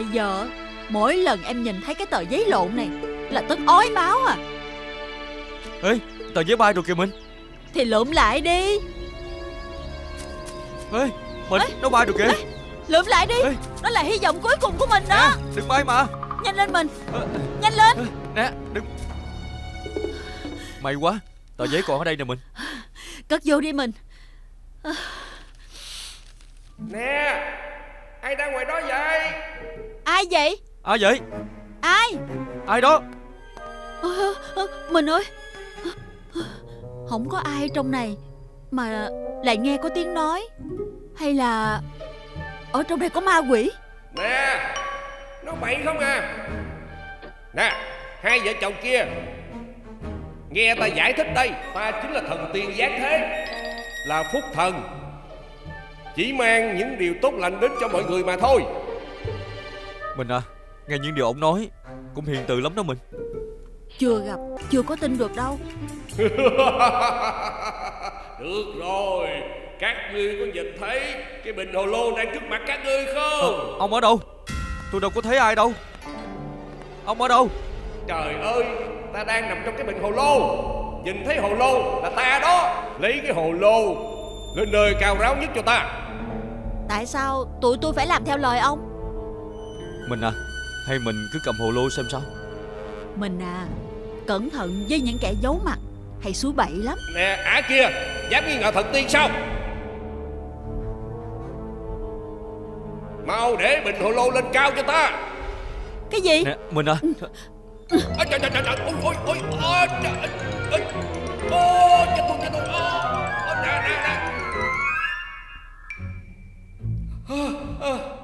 giờ mỗi lần em nhìn thấy cái tờ giấy lộn này là tức ói máu à. Ê, tờ giấy bay rồi kìa mình. Thì lượm lại đi. Ê, mình, nó bay rồi kìa. Lượm lại đi. Ê. Đó là hy vọng cuối cùng của mình đó. Nè, đừng bay mà. Nhanh lên mình. Nhanh lên. Nè, đừng. May quá, tờ giấy còn ở đây nè mình. Cất vô đi mình. Nè, ai đang ngoài đó vậy? Ai vậy? Ai vậy? Ai? Ai đó? Mình ơi. Không có ai trong này mà lại nghe có tiếng nói. Hay là ở trong đây có ma quỷ? Nè, nói bậy không à? Nè, hai vợ chồng kia, nghe ta giải thích đây. Ta chính là thần tiên giáng thế, là phúc thần, chỉ mang những điều tốt lành đến cho mọi người mà thôi. Mình à, nghe những điều ông nói cũng hiền từ lắm đó mình. Chưa gặp, chưa có tin được đâu. Được rồi, các ngươi có nhìn thấy cái bình hồ lô đang trước mặt các ngươi không? Ông ở đâu? Tôi đâu có thấy ai đâu. Ông ở đâu? Trời ơi, ta đang nằm trong cái bình hồ lô. Nhìn thấy hồ lô là ta đó. Lấy cái hồ lô lên nơi cao ráo nhất cho ta. Tại sao tụi tôi phải làm theo lời ông? Mình à, hay mình cứ cầm hồ lô xem sao? Mình à, cẩn thận với những kẻ giấu mặt hay suối bậy lắm. Nè, ả kia, dám nghi ngờ thần tiên sao? Mau để bình hồ lô lên cao cho ta. Cái gì? Nè, mình à. Ôi trời trời trời, ôi ôi ôi trời ơi. Ô chết tôi. Nè.